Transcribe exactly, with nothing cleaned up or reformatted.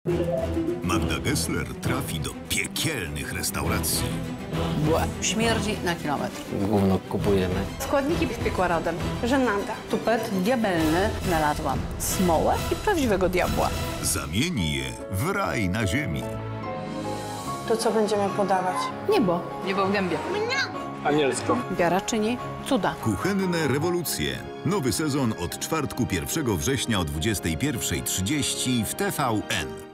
Magda Gessler trafi do piekielnych restauracji. Błe. Śmierdzi na kilometr. Gówno kupujemy. Składniki piekła rodem. Żenada. Tupet diabelny. Znalazłam smołę i prawdziwego diabła. Zamieni je w raj na ziemi. To co będziemy podawać? Niebo. Niebo w gębie. Anielsko. Wiara czyni cuda. Kuchenne rewolucje. Nowy sezon od czwartku pierwszego września o dwudziestej pierwszej trzydzieści w T V N.